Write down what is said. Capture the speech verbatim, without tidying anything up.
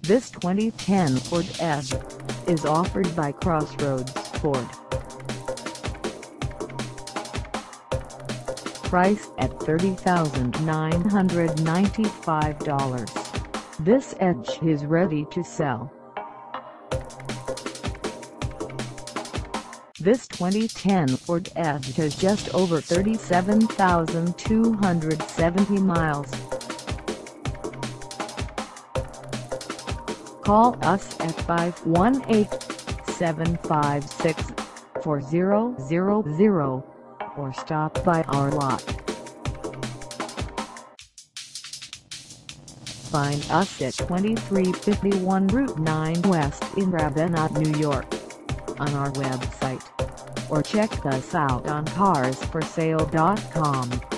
This twenty ten Ford Edge is offered by Crossroads Ford. Priced at thirty thousand nine hundred ninety-five dollars, this Edge is ready to sell. This twenty ten Ford Edge has just over thirty-seven thousand two hundred seventy miles. Call us at five one eight, seven five six, four zero zero zero or stop by our lot. Find us at twenty-three fifty-one Route nine West in Ravenna, New York, on our website, or check us out on cars for sale dot com.